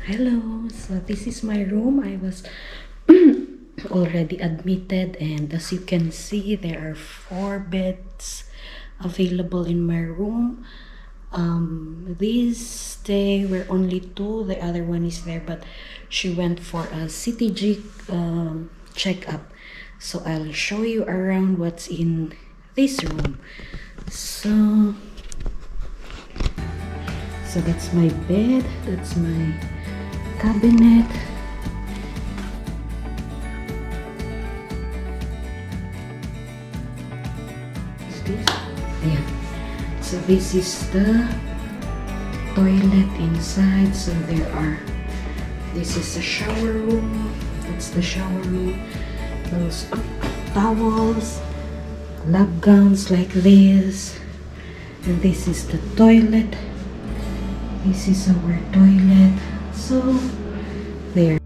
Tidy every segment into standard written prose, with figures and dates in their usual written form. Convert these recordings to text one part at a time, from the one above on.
Hello, so this is my room. I was already admitted, and as you can see, there are 4 beds available in my room. This day we're only 2, the other one is there, but she went for a CTG checkup. So I'll show you around what's in this room. So that's my bed, that's my cabinet. Is this? Yeah. So this is the toilet inside. So this is the shower room. That's the shower room. Those towels, lap gowns like this. And this is the toilet. This is our toilet. So there.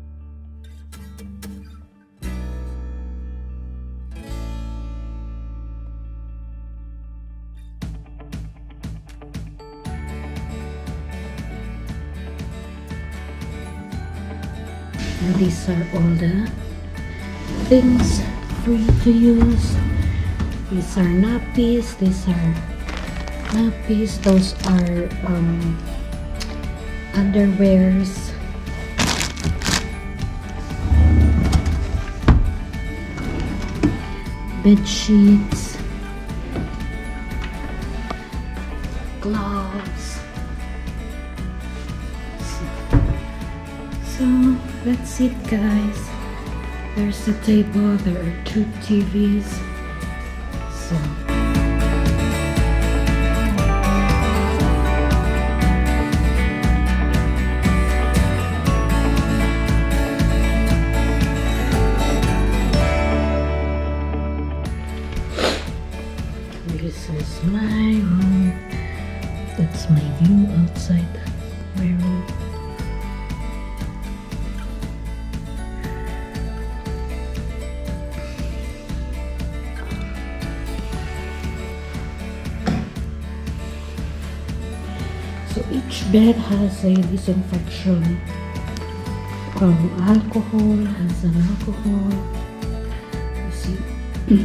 And these are all the things free to use. These are nappies. Those are underwears. Bed sheets, gloves. So that's it, guys. There's a table, there are 2 TVs. So this is my room. That's my view outside my room. So each bed has a disinfection alcohol, has an alcohol. You see.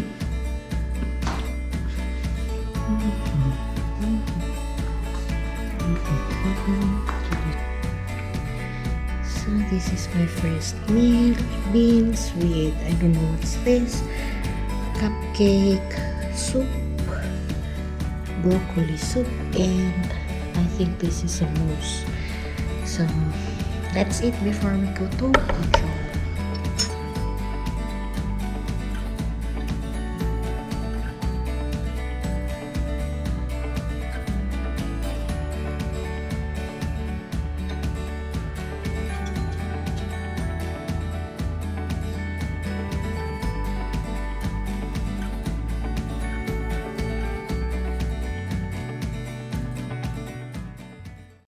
So this is my first meal. Beans with, I don't know what's this, cupcake, soup, broccoli soup, and I think this is a mousse. So that's it before we go to control.